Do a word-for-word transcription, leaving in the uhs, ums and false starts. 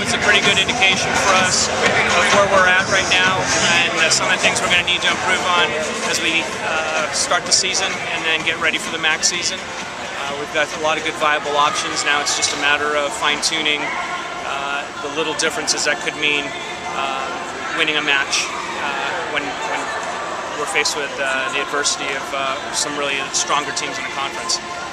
it's a pretty good indication for us of where we're at right now, and uh, some of the things we're going to need to improve on as we uh, start the season and then get ready for the MAC season. Uh, we've got a lot of good viable options. Now it's just a matter of fine-tuning uh, the little differences that could mean uh, winning a match uh, when, when we're faced with uh, the adversity of uh, some really stronger teams in the conference.